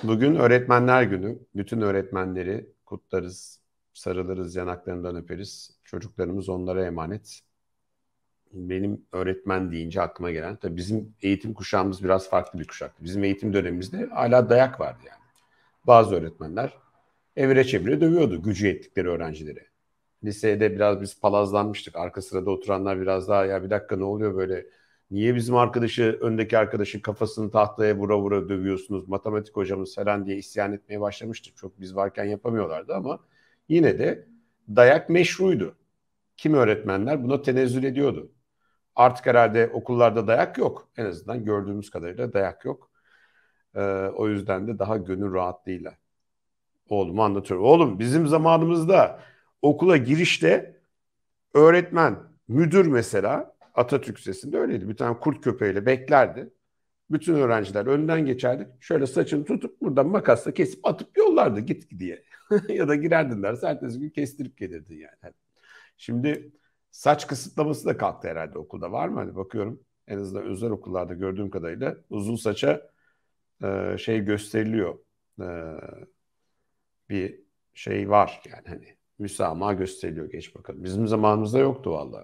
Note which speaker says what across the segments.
Speaker 1: Bugün Öğretmenler Günü. Bütün öğretmenleri kutlarız, sarılırız, yanaklarından öperiz. Çocuklarımız onlara emanet. Benim öğretmen deyince aklıma gelen, tabii bizim eğitim kuşağımız biraz farklı bir kuşaktı. Bizim eğitim dönemimizde hala dayak vardı yani. Bazı öğretmenler evire çevire dövüyordu gücü yettikleri öğrencileri. Lisede biraz biz palazlanmıştık. Arka sırada oturanlar biraz daha ya bir dakika ne oluyor böyle? Niye bizim arkadaşı, öndeki arkadaşın kafasını tahtaya vura vura dövüyorsunuz? Matematik hocamız falan diye isyan etmeye başlamıştık. Çok biz varken yapamıyorlardı ama yine de dayak meşruydu. Kimi öğretmenler buna tenezzül ediyordu. Artık herhalde okullarda dayak yok. En azından gördüğümüz kadarıyla dayak yok. O yüzden de daha gönül rahatlığıyla oğluma anlatıyorum. Oğlum bizim zamanımızda okula girişte öğretmen, müdür mesela Atatürk Lisesi'nde öyleydi. Bir tane kurt köpeğiyle beklerdi. Bütün öğrenciler önden geçerdi. Şöyle saçını tutup buradan makasla kesip atıp yollardı git diye. Ya da girerdin derse ertesi gün kestirip gelirdin yani. Şimdi saç kısıtlaması da kalktı herhalde okulda. Var mı? Hani bakıyorum en azından özel okullarda gördüğüm kadarıyla uzun saça şey gösteriliyor. E, bir şey var yani hani müsamaha gösteriliyor geç bakalım. Bizim zamanımızda yoktu vallahi.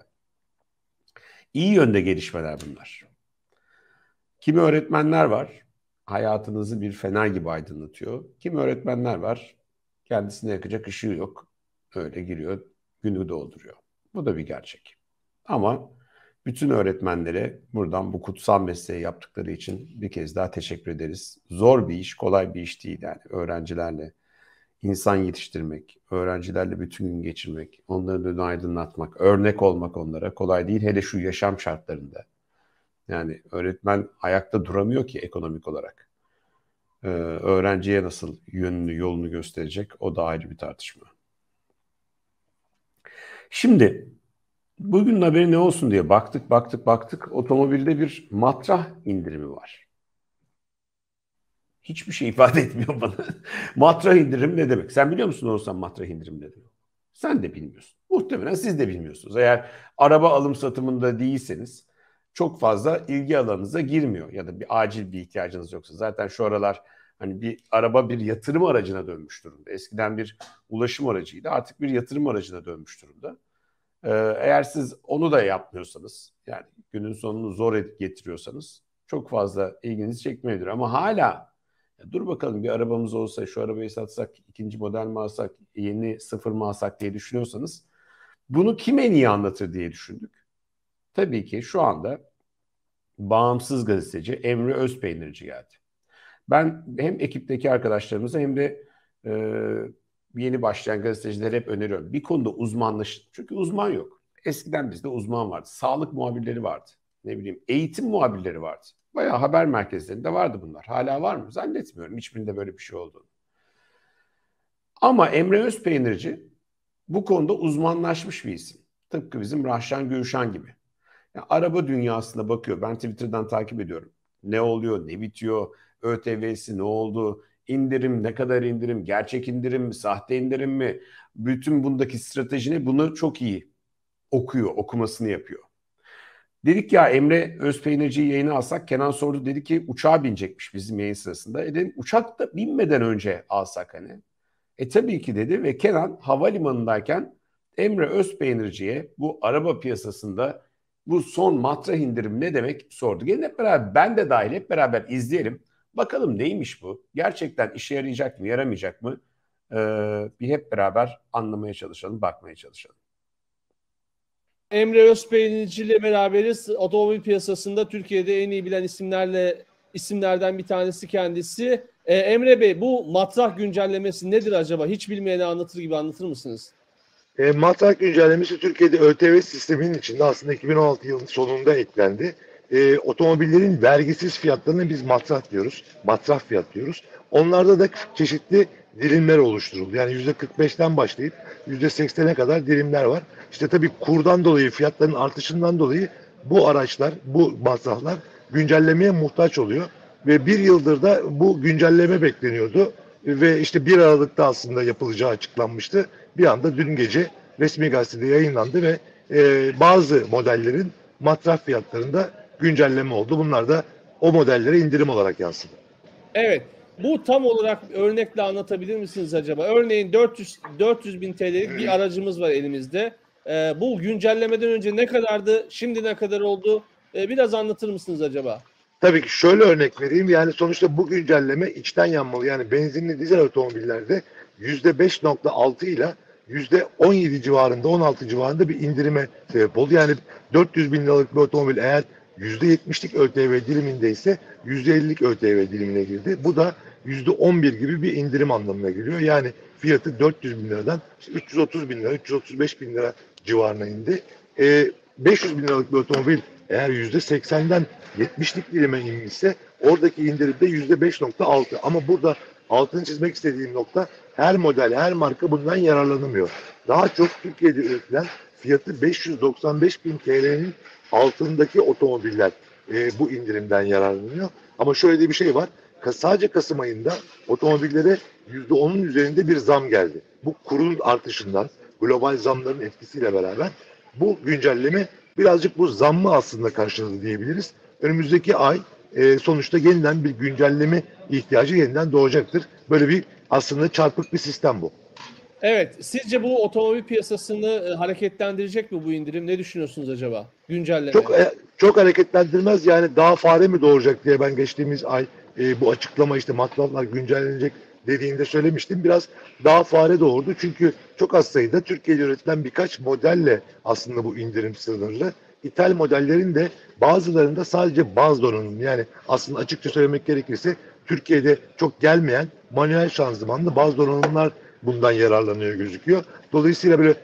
Speaker 1: İyi yönde gelişmeler bunlar. Kimi öğretmenler var, hayatınızı bir fener gibi aydınlatıyor. Kimi öğretmenler var, kendisine yakacak ışığı yok. Öyle giriyor, günü dolduruyor. Bu da bir gerçek. Ama bütün öğretmenlere buradan bu kutsal mesleği yaptıkları için bir kez daha teşekkür ederiz. Zor bir iş, kolay bir iş değil yani öğrencilerle insan yetiştirmek, öğrencilerle bütün gün geçirmek, onların önünü aydınlatmak, örnek olmak onlara kolay değil. Hele şu yaşam şartlarında. Yani öğretmen ayakta duramıyor ki ekonomik olarak. Öğrenciye nasıl yönünü, yolunu gösterecek o da ayrı bir tartışma. Şimdi bugün haberi ne olsun diye baktık. Otomobilde bir matrah indirimi var. Hiçbir şey ifade etmiyor bana. Matrah indirim ne demek? Sen biliyor musun Oğuzhan matrah indirim ne demek? Sen de bilmiyorsun. Muhtemelen siz de bilmiyorsunuz. Eğer araba alım satımında değilseniz çok fazla ilgi alanınıza girmiyor ya da bir acil bir ihtiyacınız yoksa. Zaten şu aralar hani bir araba bir yatırım aracına dönmüş durumda. Eskiden bir ulaşım aracıydı, artık bir yatırım aracına dönmüş durumda. Eğer siz onu da yapmıyorsanız yani günün sonunu zor getiriyorsanız çok fazla ilginizi çekmeyebilir. Ama hala ya dur bakalım bir arabamız olsa şu arabayı satsak, ikinci model mi alsak, yeni sıfır mı alsak diye düşünüyorsanız bunu kim en iyi anlatır diye düşündük. Tabii ki şu anda bağımsız gazeteci Emre Özpeynirci geldi. Ben hem ekipteki arkadaşlarımıza hem de e, yeni başlayan gazetecilere hep öneriyorum. Bir konuda uzmanlaşın. Çünkü uzman yok. Eskiden bizde uzman vardı. Sağlık muhabirleri vardı. Ne bileyim eğitim muhabirleri vardı. Bayağı haber merkezlerinde vardı bunlar. Hala var mı? Zannetmiyorum hiçbirinde böyle bir şey olduğunu. Ama Emre Özpeynirci bu konuda uzmanlaşmış bir isim. Tıpkı bizim Rahşan Gülşen gibi. Yani araba dünyasına bakıyor. Ben Twitter'dan takip ediyorum. Ne oluyor, ne bitiyor, ÖTV'si ne oldu, indirim ne kadar indirim, gerçek indirim mi, sahte indirim mi? Bütün bundaki stratejini bunu çok iyi okuyor, okumasını yapıyor. Dedik ya Emre Özpeynirci'yi yayına alsak Kenan sordu dedi ki uçağa binecekmiş bizim yayın sırasında. Dedim uçakta binmeden önce alsak hani. Tabii ki dedi ve Kenan havalimanındayken Emre Özpeynirci'ye bu araba piyasasında bu son matrah indirim ne demek sordu. Gelin hep beraber ben de dahil hep beraber izleyelim. Bakalım neymiş bu? Gerçekten işe yarayacak mı, yaramayacak mı? Bir hep beraber anlamaya çalışalım, bakmaya çalışalım.
Speaker 2: Emre Özpeynirci ile beraberiz. Otomobil piyasasında Türkiye'de en iyi bilen isimlerden bir tanesi kendisi. Emre Bey, bu matrah güncellemesi nedir acaba? Hiç bilmeyene anlatır gibi anlatır mısınız?
Speaker 3: Matrah güncellemesi Türkiye'de ÖTV sisteminin içinde aslında 2016 yılının sonunda eklendi. Otomobillerin vergisiz fiyatlarına biz matrah diyoruz. Matrah fiyat diyoruz. Onlarda da çeşitli dilimler oluşturuldu. Yani %45'ten başlayıp %80'e kadar dilimler var. İşte tabii kurdan dolayı, fiyatların artışından dolayı bu araçlar, bu matrahlar güncellemeye muhtaç oluyor. Ve bir yıldır da bu güncelleme bekleniyordu. Ve işte 1 Aralık'ta aslında yapılacağı açıklanmıştı. Bir anda dün gece resmi gazetede yayınlandı ve bazı modellerin matrah fiyatlarında güncelleme oldu. Bunlar da o modellere indirim olarak yansıdı.
Speaker 2: Evet. Bu tam olarak örnekle anlatabilir misiniz acaba? Örneğin 400 bin TL'lik bir aracımız var elimizde. Bu güncellemeden önce ne kadardı? Şimdi ne kadar oldu? Biraz anlatır mısınız acaba?
Speaker 3: Tabii ki şöyle örnek vereyim. Yani sonuçta bu güncelleme içten yanmalı. Yani benzinli dizel otomobillerde %5.6 ile %17 civarında, 16 civarında bir indirime sebep oldu. Yani 400 bin liralık bir otomobil eğer %70'lik ÖTV dilimindeyse %50'lik ÖTV dilimine girdi. Bu da %11 gibi bir indirim anlamına geliyor. Yani fiyatı 400 bin liradan 330 bin lira, 335 bin lira civarına indi. 500 bin liralık bir otomobil eğer %80'den 70'lik dilime inmişse oradaki indirimde %5.6. Ama burada altını çizmek istediğim nokta her model, her marka bundan yararlanamıyor. Daha çok Türkiye'de üretilen fiyatı 595 bin TL'nin altındaki otomobiller bu indirimden yararlanıyor. Ama şöyle de bir şey var. Sadece Kasım ayında otomobillere %10'un üzerinde bir zam geldi. Bu kurun artışından, global zamların etkisiyle beraber bu güncelleme birazcık bu zammı aslında karşıladı diyebiliriz. Önümüzdeki ay sonuçta yeniden bir güncelleme ihtiyacı yeniden doğacaktır. Böyle bir aslında çarpık bir sistem bu.
Speaker 2: Evet, sizce bu otomobil piyasasını hareketlendirecek mi bu indirim? Ne düşünüyorsunuz acaba? Güncelleme.
Speaker 3: Çok hareketlendirmez, yani daha fare mi doğuracak diye ben geçtiğimiz ay bu açıklama işte matraflar güncellenecek dediğinde söylemiştim. Biraz daha fare doğurdu çünkü çok az sayıda Türkiye'de üretilen birkaç modelle aslında bu indirim sınırlı. İthal modellerin de bazılarında sadece baz donanım, yani aslında açıkça söylemek gerekirse Türkiye'de çok gelmeyen manuel şanzımanlı baz donanımlar bundan yararlanıyor gözüküyor. Dolayısıyla böyle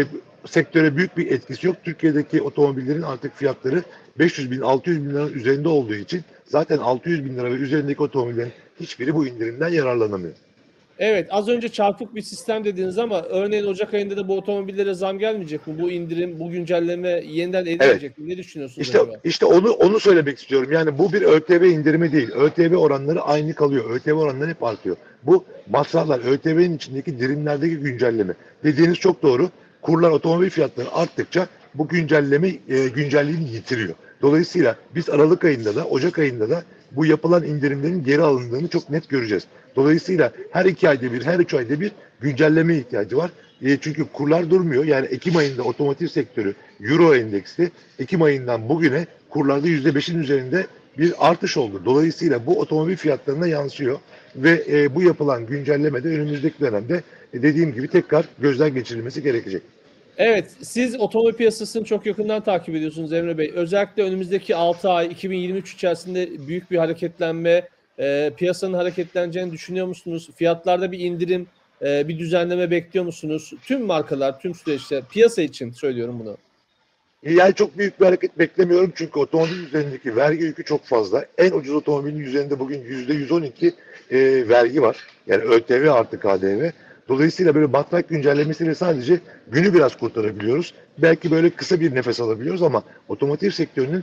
Speaker 3: sektöre büyük bir etkisi yok. Türkiye'deki otomobillerin artık fiyatları 500 bin, 600 bin liranın üzerinde olduğu için zaten 600 bin lira ve üzerindeki otomobillerin hiçbiri bu indirimden yararlanamıyor.
Speaker 2: Evet, az önce çarpık bir sistem dediniz ama örneğin Ocak ayında da bu otomobillere zam gelmeyecek mi? Bu indirim, bu güncelleme yeniden edilecek mi? Ne düşünüyorsunuz acaba?
Speaker 3: İşte onu söylemek istiyorum. Yani bu bir ÖTV indirimi değil. ÖTV oranları aynı kalıyor. ÖTV oranları hep artıyor. Bu masraflar, ÖTV'nin içindeki dilimlerdeki güncelleme. Dediğiniz çok doğru. Kurlar, otomobil fiyatları arttıkça bu güncelliğini yitiriyor. Dolayısıyla biz Aralık ayında da Ocak ayında da bu yapılan indirimlerin geri alındığını çok net göreceğiz. Dolayısıyla her 2 ayda bir, her 3 ayda bir güncelleme ihtiyacı var. Çünkü kurlar durmuyor. Yani Ekim ayında otomotiv sektörü Euro endeksi Ekim ayından bugüne kurlarda %5'in üzerinde bir artış oldu. Dolayısıyla bu otomobil fiyatlarına yansıyor ve bu yapılan güncelleme de önümüzdeki dönemde dediğim gibi tekrar gözden geçirilmesi gerekecek.
Speaker 2: Evet, siz otomobil piyasasını çok yakından takip ediyorsunuz Emre Bey. Özellikle önümüzdeki 6 ay 2023 içerisinde büyük bir hareketlenme, piyasanın hareketleneceğini düşünüyor musunuz? Fiyatlarda bir indirim, bir düzenleme bekliyor musunuz? Tüm markalar, tüm süreçte, piyasa için söylüyorum bunu.
Speaker 3: Yani çok büyük bir hareket beklemiyorum çünkü otomobil üzerindeki vergi yükü çok fazla. En ucuz otomobilin üzerinde bugün %112 vergi var. Yani ÖTV artı KDV. Dolayısıyla böyle matrak güncellemesiyle sadece günü biraz kurtarabiliyoruz. Belki böyle kısa bir nefes alabiliyoruz ama otomotiv sektörünün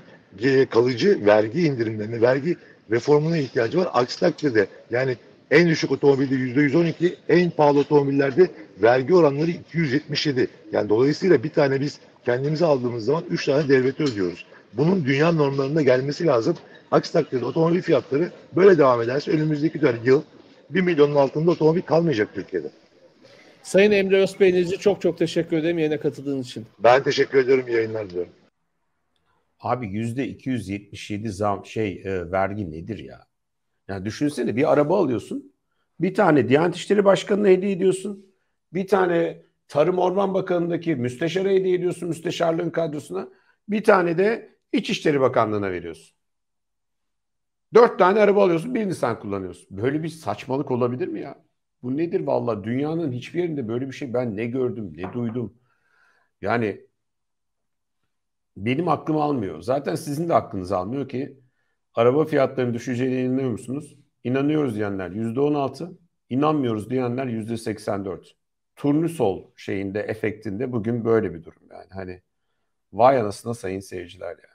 Speaker 3: kalıcı vergi indirimlerine, vergi reformuna ihtiyacı var. Aksi takdirde yani en düşük otomobilde %112, en pahalı otomobillerde vergi oranları 277. Yani dolayısıyla bir tane biz kendimize aldığımız zaman 3 tane devlete ödüyoruz. Bunun dünya normlarına gelmesi lazım. Aksi takdirde otomobil fiyatları böyle devam ederse önümüzdeki yıl 1 milyonun altında otomobil kalmayacak Türkiye'de.
Speaker 2: Sayın Emre Özpeynirci çok çok teşekkür ederim yayına katıldığınız için.
Speaker 3: Ben teşekkür ediyorum. İyi yayınlar diliyorum.
Speaker 1: Abi %277 vergi nedir ya? Yani düşünsene, bir araba alıyorsun. Bir tane Diyanet İşleri Başkanı'na hediye ediyorsun. Bir tane Tarım Orman Bakanı'ndaki müsteşara hediye ediyorsun, müsteşarlığın kadrosuna. Bir tane de İçişleri Bakanlığı'na veriyorsun. 4 tane araba alıyorsun, birini sen kullanıyorsun. Böyle bir saçmalık olabilir mi ya? Bu nedir vallahi? Dünyanın hiçbir yerinde böyle bir şey ben ne gördüm, ne duydum. Yani benim aklım almıyor. Zaten sizin de aklınız almıyor ki araba fiyatlarının düşeceğine inanıyor musunuz? İnanıyoruz diyenler %16, inanmıyoruz diyenler %84. Turnusol efektinde bugün böyle bir durum yani. Hani vay anasına sayın seyirciler ya.